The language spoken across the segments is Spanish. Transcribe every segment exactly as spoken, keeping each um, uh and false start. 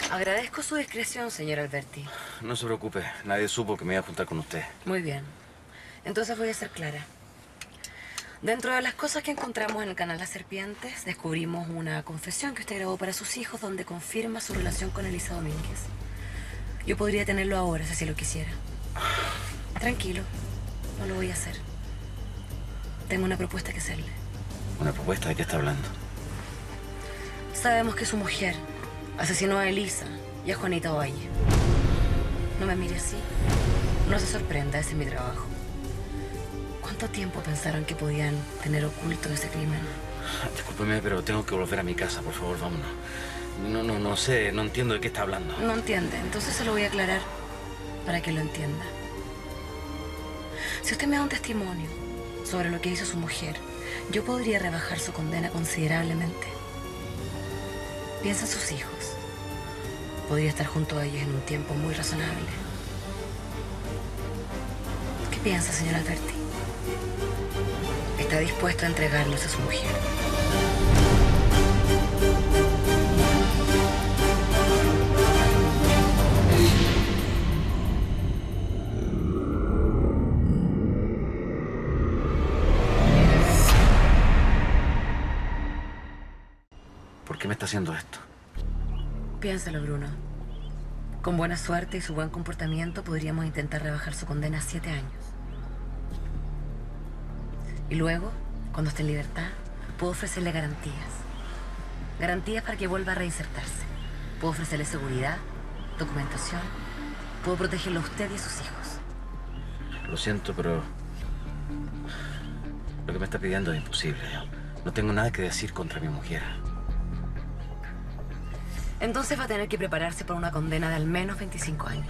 Agradezco su discreción, señor Alberti. No se preocupe, nadie supo que me iba a juntar con usted. Muy bien. Entonces voy a ser clara. Dentro de las cosas que encontramos en el canal Las Serpientes, descubrimos una confesión que usted grabó para sus hijos donde confirma su relación con Elisa Domínguez. Yo podría tenerlo ahora, si así lo quisiera. Tranquilo, no lo voy a hacer. Tengo una propuesta que hacerle. ¿Una propuesta? ¿De qué está hablando? Sabemos que su mujer asesinó a Elisa y a Juanita Ovalle. No me mire así. No se sorprenda, ese es mi trabajo. ¿Cuánto tiempo pensaron que podían tener oculto ese crimen? Discúlpeme, pero tengo que volver a mi casa, por favor, vámonos. No, no, no sé, no entiendo de qué está hablando. No entiende, entonces se lo voy a aclarar para que lo entienda. Si usted me da un testimonio sobre lo que hizo su mujer, yo podría rebajar su condena considerablemente. Piensa en sus hijos. Podría estar junto a ellos en un tiempo muy razonable. ¿Qué piensa, señor Alberti? ¿Está dispuesto a entregarlos a su mujer? ¿Por qué me está haciendo esto? Piénsalo, Bruno. Con buena suerte y su buen comportamiento podríamos intentar rebajar su condena a siete años. Y luego, cuando esté en libertad, puedo ofrecerle garantías. Garantías para que vuelva a reinsertarse. Puedo ofrecerle seguridad, documentación. Puedo protegerlo a usted y a sus hijos. Lo siento, pero lo que me está pidiendo es imposible. No tengo nada que decir contra mi mujer. Entonces va a tener que prepararse por una condena de al menos veinticinco años.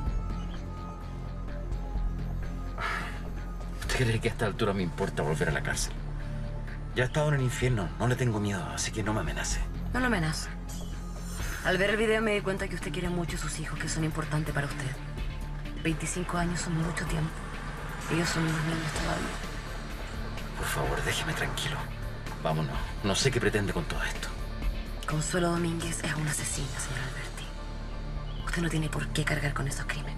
¿Usted cree que a esta altura me importa volver a la cárcel? Ya he estado en el infierno, no le tengo miedo, así que no me amenace. No lo amenazo. Al ver el video me di cuenta que usted quiere mucho a sus hijos, que son importantes para usted. veinticinco años son mucho tiempo. Ellos son unos niños todavía. Por favor, déjeme tranquilo. Vámonos. No sé qué pretende con todo esto. Consuelo Domínguez es una asesina, señor Alberti. Usted no tiene por qué cargar con esos crímenes.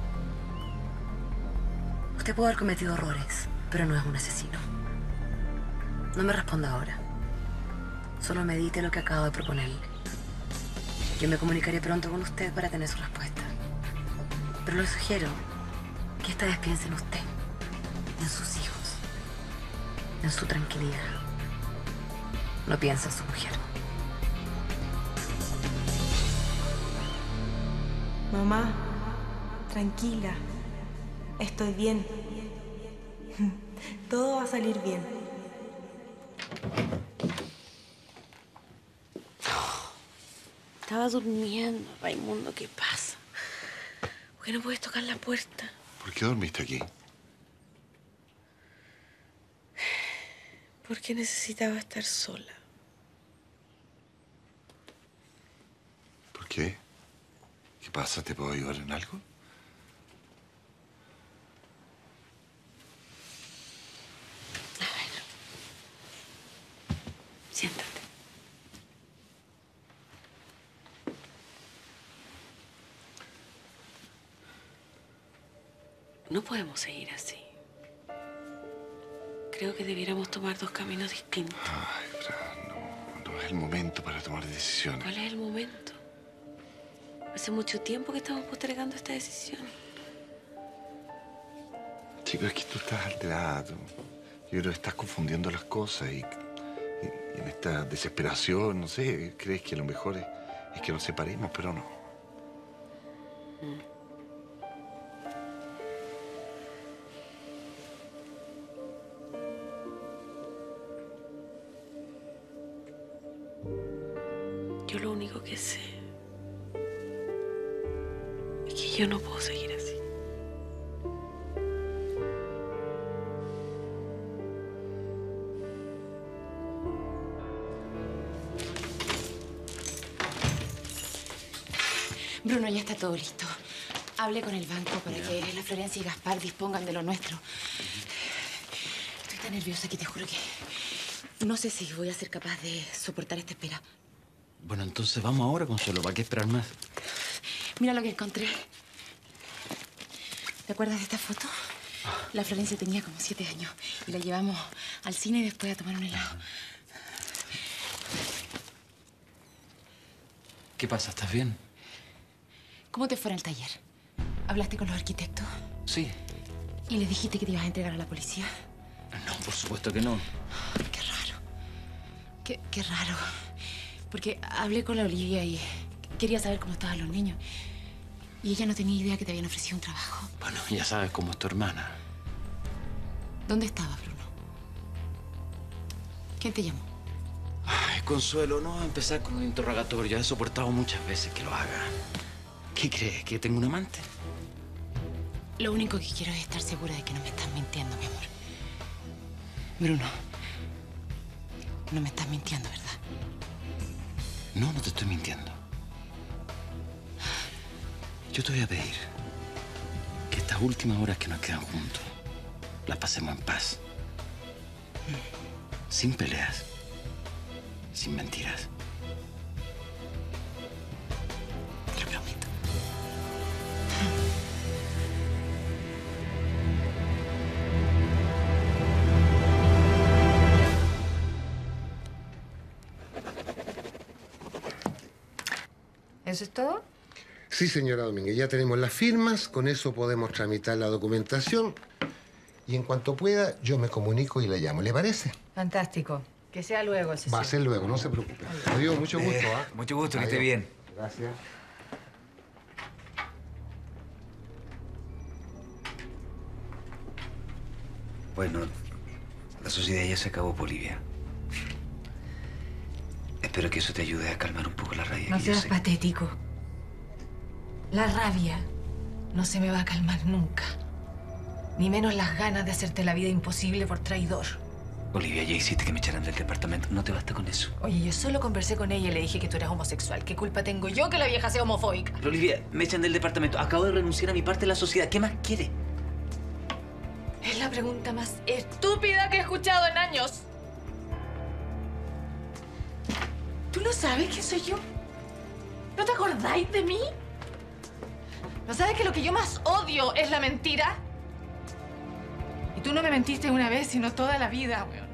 Usted puede haber cometido horrores, pero no es un asesino. No me responda ahora. Solo medite lo que acabo de proponerle. Yo me comunicaré pronto con usted para tener su respuesta. Pero le sugiero que esta vez piense en usted, en sus hijos, en su tranquilidad. No piense en su mujer. Mamá, tranquila. Estoy bien. Todo va a salir bien. Estaba durmiendo, Raimundo. ¿Qué pasa? ¿Por qué no puedes tocar la puerta? ¿Por qué dormiste aquí? Porque necesitaba estar sola. ¿Por qué? ¿Qué pasa? ¿Te puedo ayudar en algo? A ver. Siéntate. No podemos seguir así. Creo que debiéramos tomar dos caminos distintos. Ay, Fran, no, no es el momento para tomar decisiones. ¿Cuál es el momento? Hace mucho tiempo que estamos postergando esta decisión. Chico, es que tú estás alterada. Tú. Yo creo que estás confundiendo las cosas y, y- y en esta desesperación, no sé, crees que lo mejor es, es que nos separemos, pero no. Mm. Yo lo único que sé es que yo no puedo seguir así. Bruno, ya está todo listo. Hablé con el banco para que la Florencia y Gaspar dispongan de lo nuestro. Estoy tan nerviosa que te juro que no sé si voy a ser capaz de soportar esta espera. Bueno, entonces vamos ahora, Consuelo. ¿Para qué esperar más? Mira lo que encontré. ¿Te acuerdas de esta foto? La Florencia tenía como siete años y la llevamos al cine y después a tomar un helado. ¿Qué pasa? ¿Estás bien? ¿Cómo te fue en el taller? ¿Hablaste con los arquitectos? Sí. ¿Y les dijiste que te ibas a entregar a la policía? No, por supuesto que no. Qué raro. Qué, qué raro. Porque hablé con la Olivia y quería saber cómo estaban los niños. Y ella no tenía idea que te habían ofrecido un trabajo. Bueno, ya sabes cómo es tu hermana. ¿Dónde estaba, Bruno? ¿Quién te llamó? Ay, Consuelo, no va a empezar con un interrogatorio. Ya he soportado muchas veces que lo haga. ¿Qué crees? ¿Que tengo un amante? Lo único que quiero es estar segura de que no me estás mintiendo, mi amor. Bruno, no me estás mintiendo, ¿verdad? No, no te estoy mintiendo. Yo te voy a pedir que estas últimas horas que nos quedan juntos las pasemos en paz. Sin peleas. Sin mentiras. Te lo prometo. ¿Eso es todo? Sí, señora Domínguez, ya tenemos las firmas, con eso podemos tramitar la documentación y en cuanto pueda yo me comunico y le llamo. ¿Le parece? Fantástico. Que sea luego, Cecilia. Va a ser luego, no se preocupe. Adiós, mucho gusto. Eh, ¿ah? mucho gusto, que Adiós. esté bien. Gracias. Bueno, la sociedad ya se acabó, Bolivia. Espero que eso te ayude a calmar un poco la rabia. No que yo seas sé. patético. La rabia no se me va a calmar nunca. Ni menos las ganas de hacerte la vida imposible por traidor. Bolivia, ya hiciste que me echaran del departamento. No te basta con eso. Oye, yo solo conversé con ella y le dije que tú eras homosexual. ¿Qué culpa tengo yo que la vieja sea homofóbica? Pero, Olivia, me echan del departamento. Acabo de renunciar a mi parte de la sociedad. ¿Qué más quiere? Es la pregunta más estúpida que he escuchado en años. ¿Tú no sabes quién soy yo? ¿No te acordáis de mí? ¿No sabes que lo que yo más odio es la mentira? Y tú no me mentiste una vez, sino toda la vida, weón.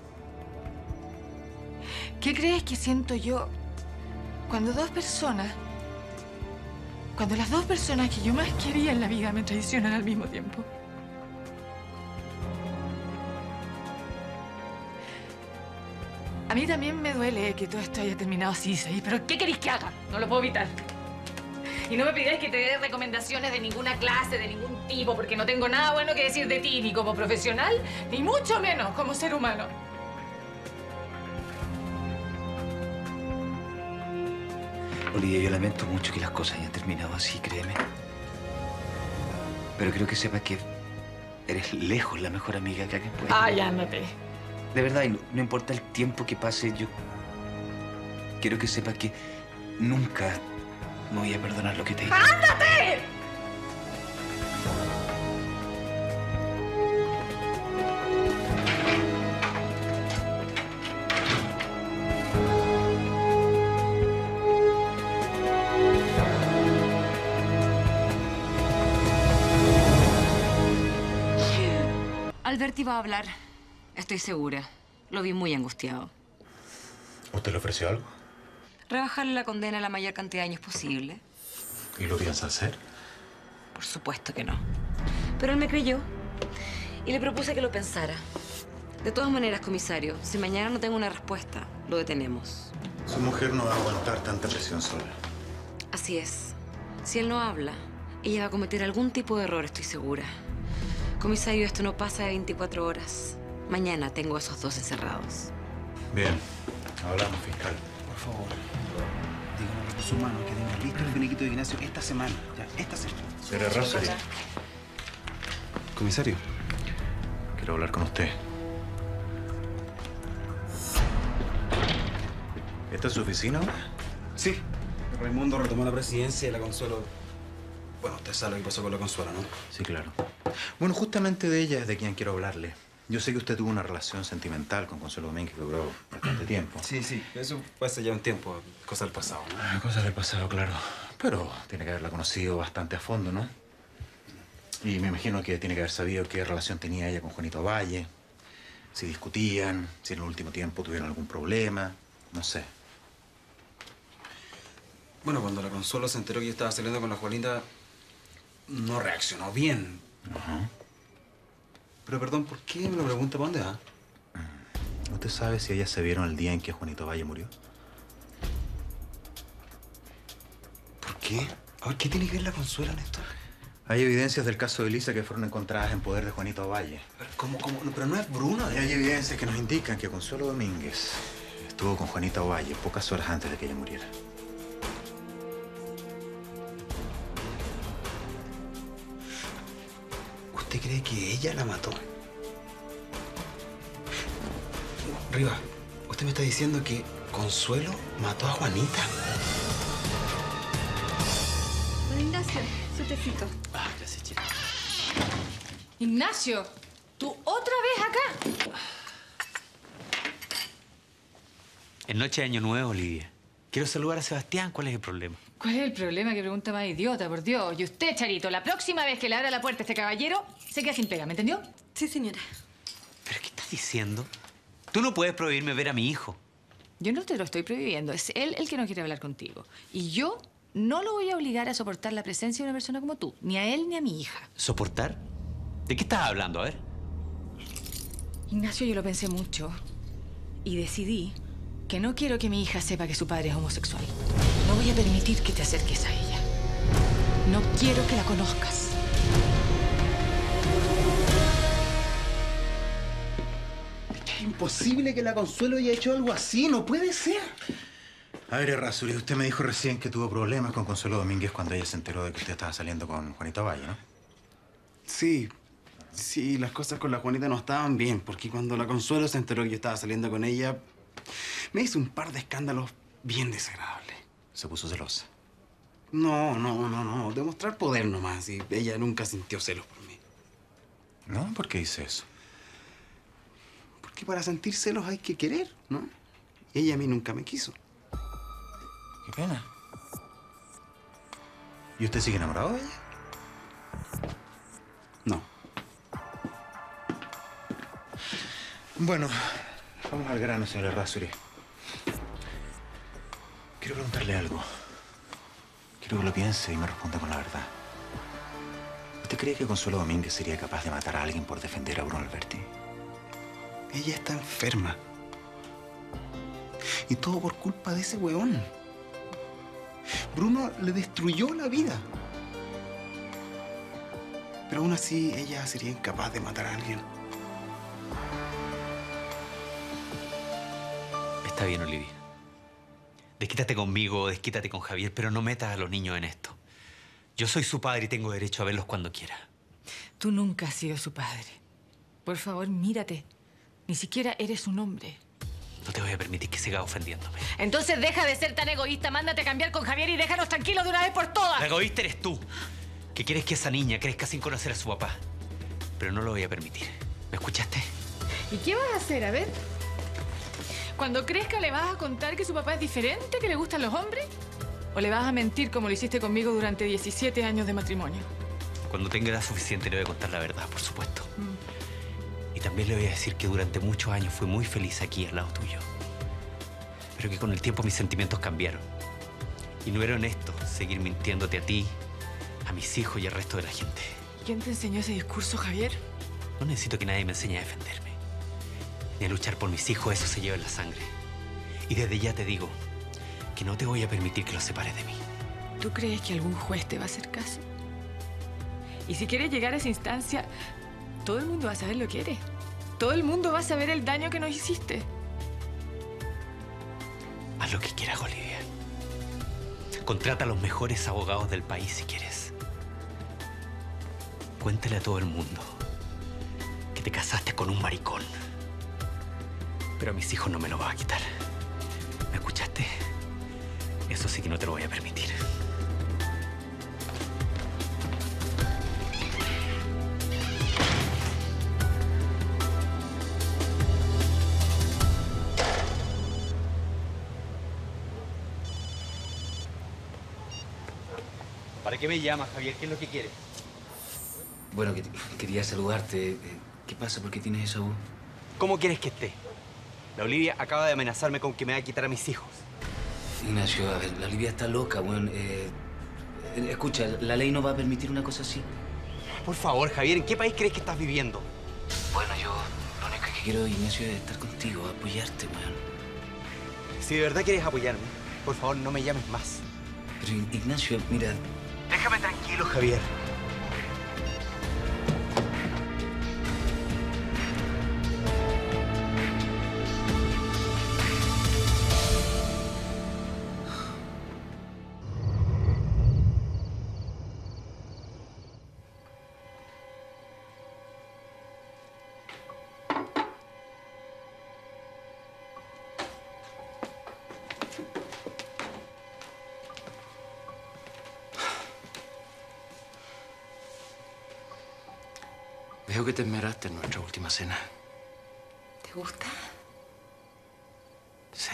¿Qué crees que siento yo cuando dos personas, cuando las dos personas que yo más quería en la vida me traicionan al mismo tiempo? A mí también me duele que todo esto haya terminado así, ¿sí? Pero ¿qué queréis que haga? No lo puedo evitar. Y no me pidáis que te dé recomendaciones de ninguna clase, de ningún tipo, porque no tengo nada bueno que decir de ti, ni como profesional, ni mucho menos como ser humano. Olivia, yo lamento mucho que las cosas hayan terminado así, créeme. Pero quiero que sepas que eres lejos la mejor amiga que alguien puede. Ay, ándate. De verdad, y no, no importa el tiempo que pase, yo quiero que sepas que nunca me voy a perdonar lo que te hice. ¡Ándate! Alberti va a hablar. Estoy segura. Lo vi muy angustiado. ¿Usted le ofreció algo? Rebajarle la condena a la mayor cantidad de años posible. ¿Y lo piensa hacer? Por supuesto que no. Pero él me creyó y le propuse que lo pensara. De todas maneras, comisario, si mañana no tengo una respuesta, lo detenemos. Su mujer no va a aguantar tanta presión sola. Así es. Si él no habla, ella va a cometer algún tipo de error, estoy segura. Comisario, esto no pasa de veinticuatro horas. Mañana tengo a esos dos encerrados. Bien. Hablamos, fiscal. Por favor, díganle a recursos humanos que tengan listo el finiquito de Ignacio esta semana. Ya, esta semana. Será Rosary. Comisario. Quiero hablar con usted. ¿Esta es su oficina ahora? Sí. Raimundo retomó la presidencia y la Consuelo... Bueno, usted sabe lo que pasó con la Consuelo, ¿no? Sí, claro. Bueno, justamente de ella es de quien quiero hablarle. Yo sé que usted tuvo una relación sentimental con Consuelo Domínguez que duró bastante tiempo. Sí, sí, eso fue hace ya un tiempo, cosa del pasado, ¿no? Ah, cosas del pasado, claro. Pero tiene que haberla conocido bastante a fondo, ¿no? Y me imagino que tiene que haber sabido qué relación tenía ella con Juanito Valle, si discutían, si en el último tiempo tuvieron algún problema, no sé. Bueno, cuando la Consuelo se enteró que yo estaba saliendo con la Juanita, no reaccionó bien. Ajá. Pero perdón, ¿por qué me lo pregunta? ¿Para dónde va? ¿Usted sabe si ellas se vieron el día en que Juanito Valle murió? ¿Por qué? A ver, ¿qué tiene que ver la Consuelo en esto? Hay evidencias del caso de Elisa que fueron encontradas en poder de Juanito Valle. Pero, ¿Cómo, cómo? No, pero no es Bruno. Y hay evidencias que nos indican que Consuelo Domínguez estuvo con Juanito Valle pocas horas antes de que ella muriera. ¿Usted cree que ella la mató? Rivas, usted me está diciendo que Consuelo mató a Juanita. Don Ignacio, su tecito. Ah, gracias, chica. Ignacio, ¿tú otra vez acá? En noche de Año Nuevo, Olivia. Quiero saludar a Sebastián. ¿Cuál es el problema? ¿Cuál es el problema? Qué pregunta más idiota, por Dios. Y usted, Charito, la próxima vez que le abra la puerta a este caballero, se queda sin pega, ¿me entendió? Sí, señora. ¿Pero qué estás diciendo? Tú no puedes prohibirme ver a mi hijo. Yo no te lo estoy prohibiendo. Es él el que no quiere hablar contigo. Y yo no lo voy a obligar a soportar la presencia de una persona como tú. Ni a él ni a mi hija. ¿Soportar? ¿De qué estás hablando? A ver. Ignacio, yo lo pensé mucho. Y decidí que no quiero que mi hija sepa que su padre es homosexual. No voy a permitir que te acerques a ella. No quiero que la conozcas. Es imposible que la Consuelo haya hecho algo así. No puede ser. A ver, Errázuriz, usted me dijo recién que tuvo problemas con Consuelo Domínguez cuando ella se enteró de que usted estaba saliendo con Juanito Valle, ¿no? Sí. Sí, las cosas con la Juanita no estaban bien, porque cuando la Consuelo se enteró que yo estaba saliendo con ella, me hizo un par de escándalos bien desagradables. Se puso celosa. No, no, no, no. Demostrar poder nomás. Y ella nunca sintió celos por mí. ¿No? ¿Por qué dice eso? Porque para sentir celos hay que querer, ¿no? Y ella a mí nunca me quiso. Qué pena. ¿Y usted sigue enamorado de ella? No. Bueno, vamos al grano, señor Errázuriz. Quiero preguntarle algo. Quiero que lo piense y me responda con la verdad. ¿Usted cree que Consuelo Domínguez sería capaz de matar a alguien por defender a Bruno Alberti? Ella está enferma. Y todo por culpa de ese hueón. Bruno le destruyó la vida. Pero aún así, ella sería incapaz de matar a alguien. Está bien, Olivia. Desquítate conmigo, desquítate con Javier, pero no metas a los niños en esto. Yo soy su padre y tengo derecho a verlos cuando quiera. Tú nunca has sido su padre. Por favor, mírate. Ni siquiera eres un hombre. No te voy a permitir que sigas ofendiéndome. Entonces deja de ser tan egoísta. Mándate a cambiar con Javier y déjanos tranquilos de una vez por todas. La egoísta eres tú, que quieres que esa niña crezca sin conocer a su papá. Pero no lo voy a permitir. ¿Me escuchaste? ¿Y qué vas a hacer? A ver. Cuando crezca, ¿le vas a contar que su papá es diferente, que le gustan los hombres? ¿O le vas a mentir como lo hiciste conmigo durante diecisiete años de matrimonio? Cuando tenga edad suficiente le voy a contar la verdad, por supuesto. Mm. Y también le voy a decir que durante muchos años fui muy feliz aquí al lado tuyo. Pero que con el tiempo mis sentimientos cambiaron. Y no era honesto seguir mintiéndote a ti, a mis hijos y al resto de la gente. ¿Quién te enseñó ese discurso, Javier? No necesito que nadie me enseñe a defenderme. Ni a luchar por mis hijos, eso se lleva en la sangre. Y desde ya te digo que no te voy a permitir que los separes de mí. ¿Tú crees que algún juez te va a hacer caso? Y si quieres llegar a esa instancia, todo el mundo va a saber lo que eres. Todo el mundo va a saber el daño que nos hiciste. Haz lo que quieras, Olivia. Contrata a los mejores abogados del país si quieres. Cuéntale a todo el mundo que te casaste con un maricón. Pero a mis hijos no me lo vas a quitar. ¿Me escuchaste? Eso sí que no te lo voy a permitir. ¿Para qué me llamas, Javier? ¿Qué es lo que quieres? Bueno, que, quería saludarte. ¿Qué pasa? ¿Por qué tienes esa voz? ¿Cómo quieres que esté? La Olivia acaba de amenazarme con que me va a quitar a mis hijos. Ignacio, a ver, la Olivia está loca, weón. Eh, escucha, la ley no va a permitir una cosa así. Por favor, Javier, ¿en qué país crees que estás viviendo? Bueno, yo lo único que quiero, Ignacio, es estar contigo, apoyarte, weón. Si de verdad quieres apoyarme, por favor, no me llames más. Pero, Ignacio, mira... Déjame tranquilo, Javier. Veo que te esmeraste en nuestra última cena. ¿Te gusta? Sí.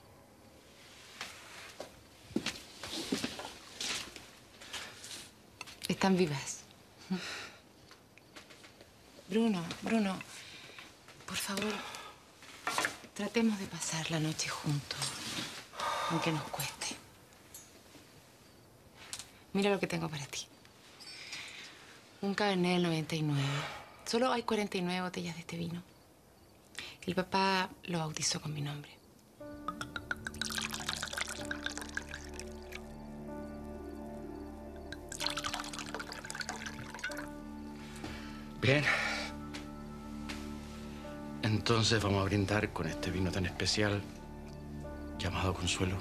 Están vivas. Bruno, Bruno, por favor, tratemos de pasar la noche juntos, aunque nos cueste. Mira lo que tengo para ti. Un Cabernet del noventa y nueve. Solo hay cuarenta y nueve botellas de este vino. El papá lo bautizó con mi nombre. Bien. Entonces vamos a brindar con este vino tan especial llamado Consuelo.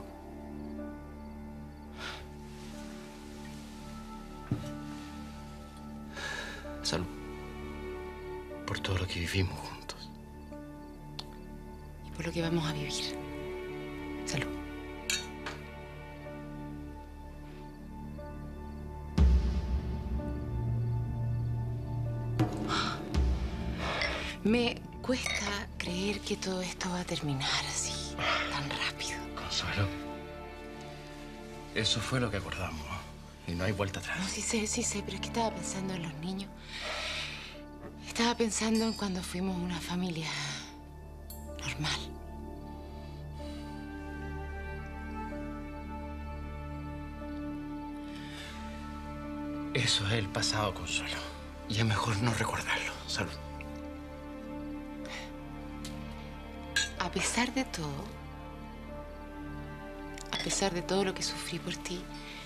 Salud. Por todo lo que vivimos juntos. Y por lo que vamos a vivir. Salud. Me cuesta creer que todo esto va a terminar así, tan rápido. Consuelo, eso fue lo que acordamos. Y no hay vuelta atrás. No, sí sé, sí sé, pero es que estaba pensando en los niños. Estaba pensando en cuando fuimos una familia normal. Eso es el pasado, Consuelo. Y es mejor no recordarlo. Salud. A pesar de todo, a pesar de todo lo que sufrí por ti,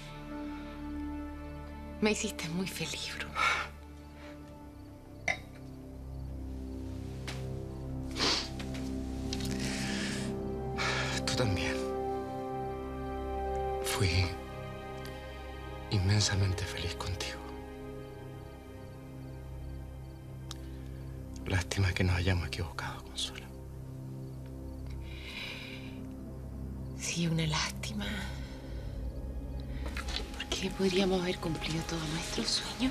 me hiciste muy feliz, Bruno. Tú también. Fui inmensamente feliz contigo. Lástima que nos hayamos equivocado, Consuelo. Sí, una lástima. Porque podríamos haber cumplido todos nuestros sueños.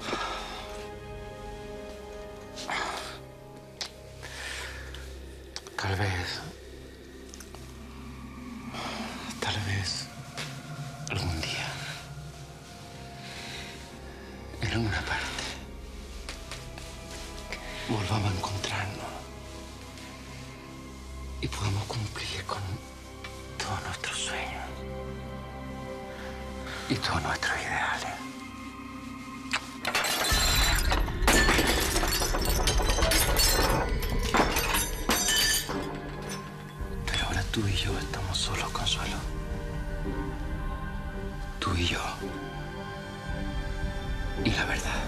Tal vez... Tal vez... algún día... en alguna parte... volvamos a encontrarnos... y podamos cumplir con todos nuestros sueños... y todos nuestros ideales. Pero ahora tú y yo estamos solos, Consuelo. Tú y yo. Y la verdad.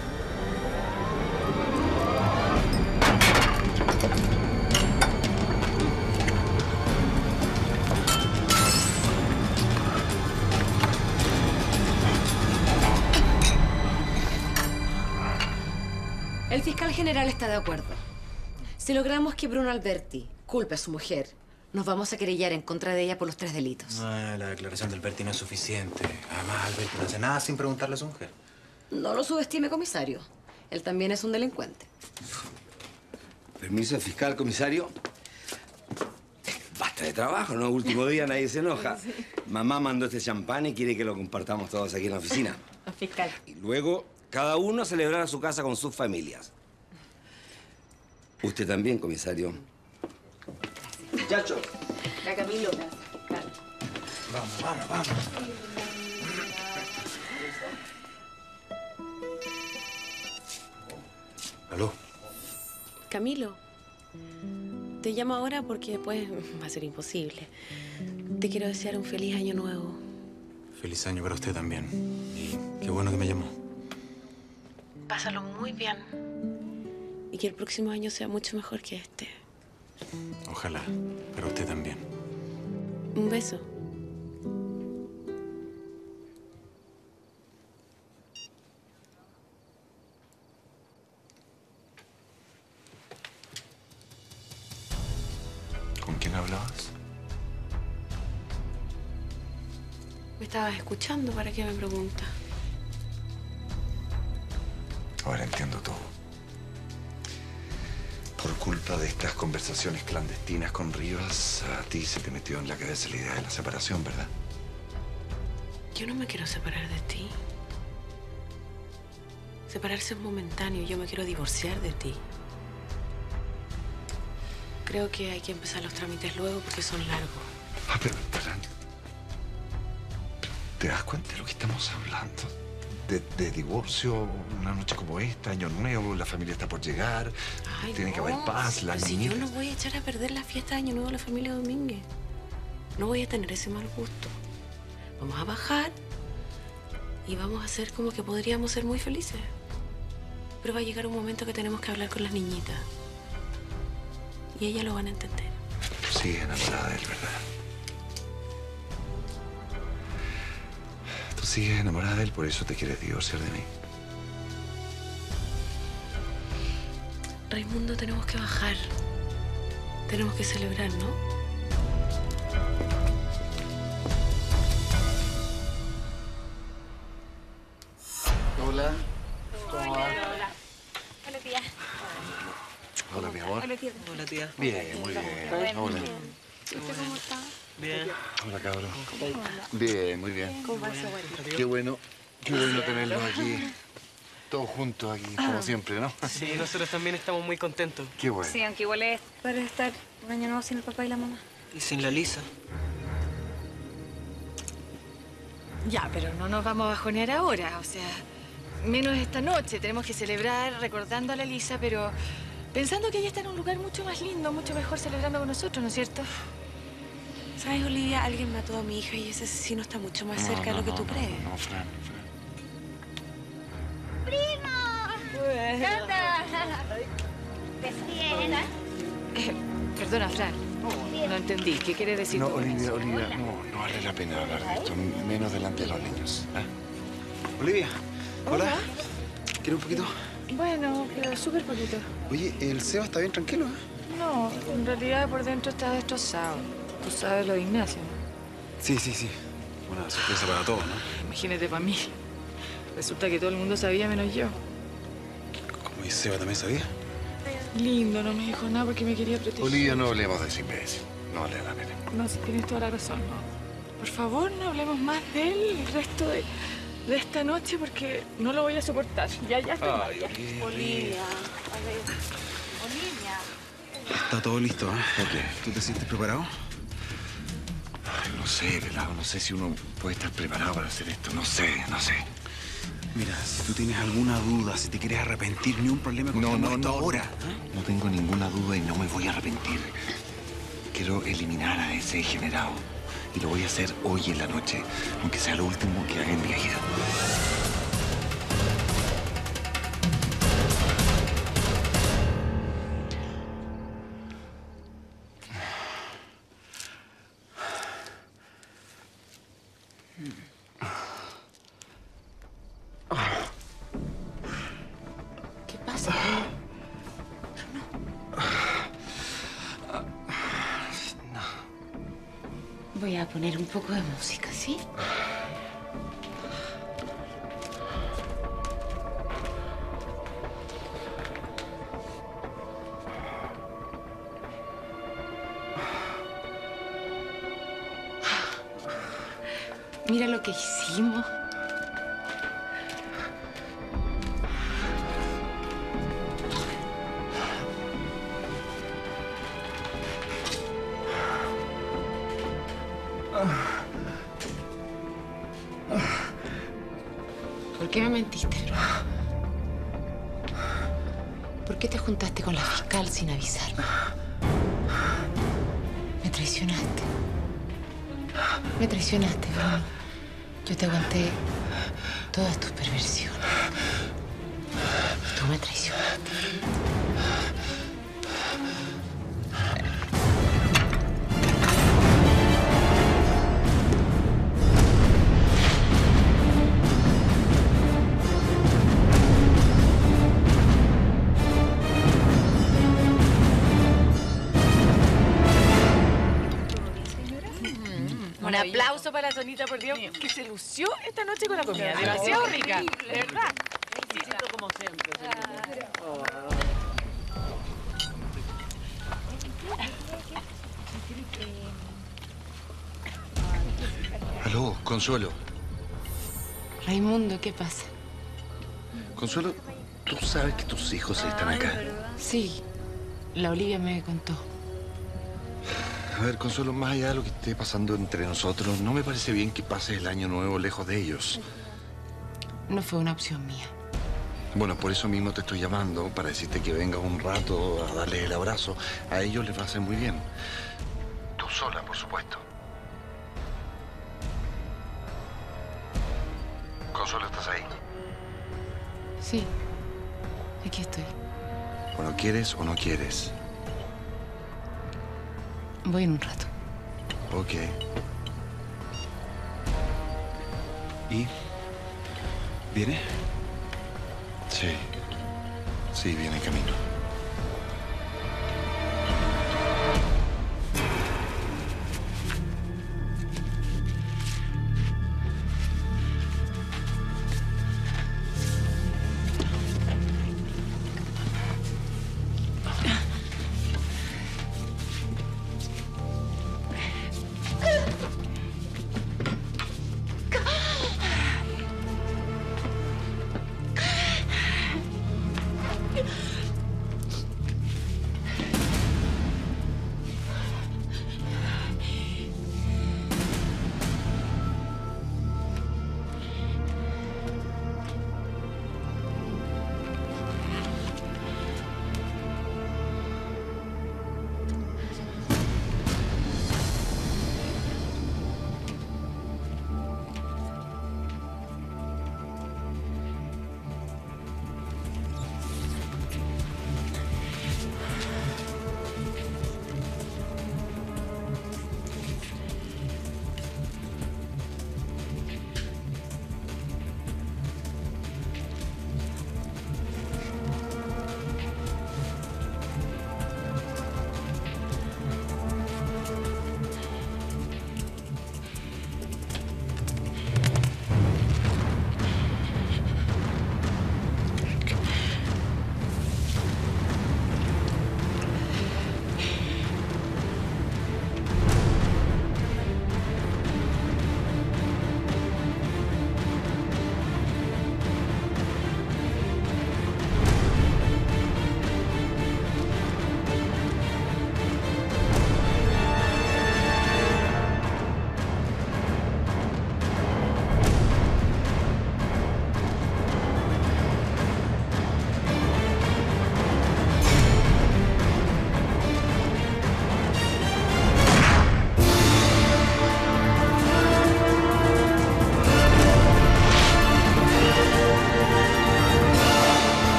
El fiscal general está de acuerdo. Si logramos que Bruno Alberti culpe a su mujer, nos vamos a querellar en contra de ella por los tres delitos. No, la declaración de Alberti no es suficiente. Además, Alberti no hace nada sin preguntarle a su mujer. No lo subestime, comisario. Él también es un delincuente. Permiso, fiscal, comisario. Basta de trabajo, ¿no? Último día nadie se enoja. Sí. Mamá mandó este champán y quiere que lo compartamos todos aquí en la oficina. Fiscal. Y luego, cada uno a celebrar a su casa con sus familias. Usted también, comisario. Muchachos. La Camilo. Vamos, vamos, vamos. Aló. Camilo, te llamo ahora porque después va a ser imposible. Te quiero desear un feliz año nuevo. Feliz año para usted también. Y qué bueno que me llamó. Pásalo muy bien. Y que el próximo año sea mucho mejor que este. Ojalá, pero usted también. Un beso. ¿Con quién hablabas? ¿Me estabas escuchando? ¿Para qué me preguntas? Ahora entiendo todo. Por culpa de estas conversaciones clandestinas con Rivas, a ti se te metió en la cabeza la idea de la separación, ¿verdad? Yo no me quiero separar de ti. Separarse es momentáneo. Yo me quiero divorciar de ti. Creo que hay que empezar los trámites luego porque son largos. Ah, pero, pero, ¿te das cuenta de lo que estamos hablando? De, de divorcio, una noche como esta, año nuevo, la familia está por llegar, Ay, tiene que no. haber paz, la Pero si niñita. yo no voy a echar a perder la fiesta de Año Nuevo de la familia Domínguez. No voy a tener ese mal gusto. Vamos a bajar y vamos a hacer como que podríamos ser muy felices. Pero va a llegar un momento que tenemos que hablar con las niñitas. Y ellas lo van a entender. Tú sigues enamorada de él, ¿verdad? Tú sigues enamorada de él, por eso te quieres divorciar de mí. Raimundo, tenemos que bajar. Tenemos que celebrar, ¿no? Hola. ¿Cómo va? Hola. Hola, tía. Hola, mi amor. Hola, tía. Hola, tía. Bien, muy bien. Bueno, Hola. bien. ¿Usted cómo está? Bien. Hola, cabrón. Hola. Bien, muy bien. ¿Cómo va su abuelito? Qué bueno, qué bueno tenerlos aquí. Todos juntos aquí, como siempre, ¿no? Sí, nosotros también estamos muy contentos. Qué bueno. Sí, aunque igual es para estar un año nuevo sin el papá y la mamá. Y sin la Lisa. Ya, pero no nos vamos a bajonear ahora, o sea, menos esta noche. Tenemos que celebrar recordando a la Lisa, pero pensando que ella está en un lugar mucho más lindo, mucho mejor celebrando con nosotros, ¿no es cierto? ¿Sabes, Olivia? Alguien mató a mi hija y ese asesino está mucho más cerca no, de lo que no, tú no, crees. No, no, Fran, Fran. ¡Primo! ¡Canta! ¿Desfiela? Eh, perdona, Fran, no entendí. ¿Qué quiere decir No, tú con Olivia, eso? Olivia, no, no vale la pena hablar de esto, menos delante de los niños. ¿eh? Olivia. Hola. Hola. ¿Quieres un poquito? Bueno, pero súper poquito. Oye, el Seba está bien tranquilo, ¿eh? No, en realidad por dentro está destrozado. Tú sabes lo de Ignacio, ¿no? Sí, sí, sí. Una sorpresa para todos, ¿no? Imagínate para mí. Resulta que todo el mundo sabía menos yo. ¿Cómo y Seba también sabía? Lindo, no me dijo nada porque me quería proteger. Olivia, no hablemos de ese imbécil. No vale la pena. No, si tienes toda la razón, no. Por favor, no hablemos más de él el resto de, de esta noche porque no lo voy a soportar. Ya, ya estoy mal, ya. Olivia. A ver. Olivia. Está todo listo, ¿eh? Ok. ¿Tú te sientes preparado? Ay, no sé, pelado, no sé si uno puede estar preparado para hacer esto. No sé, no sé. Mira, si tú tienes alguna duda, si te quieres arrepentir, ni un problema con No, no, esto no, ahora. No tengo ninguna duda y no me voy a arrepentir. Quiero eliminar a ese degenerado. Y lo voy a hacer hoy en la noche, aunque sea lo último que haga en mi vida. ¿Qué pasa? Voy a poner un poco de música, ¿sí? Mira lo que hicimos. qué me mentiste? ¿Por qué te juntaste con la fiscal sin avisarme? Me traicionaste. Me traicionaste, Bruno. Yo te aguanté todas tus perversiones. Y tú me traicionaste. Un aplauso para la Tonita, por Dios, que se lució esta noche con la comida. Demasiado rica, de verdad. Exquisito como siempre. Aló, Consuelo. Raimundo, ¿qué pasa? Consuelo, ¿tú sabes que tus hijos están acá? Sí, la Olivia me contó. A ver, Consuelo, más allá de lo que esté pasando entre nosotros, no me parece bien que pases el año nuevo lejos de ellos. No fue una opción mía. Bueno, por eso mismo te estoy llamando, para decirte que vengas un rato a darles el abrazo. A ellos les va a hacer muy bien. Tú sola, por supuesto. Consuelo, ¿estás ahí? Sí, aquí estoy. Bueno, ¿quieres o no quieres? Voy en un rato. Ok. ¿Y? ¿Viene? Sí. Sí, viene en camino.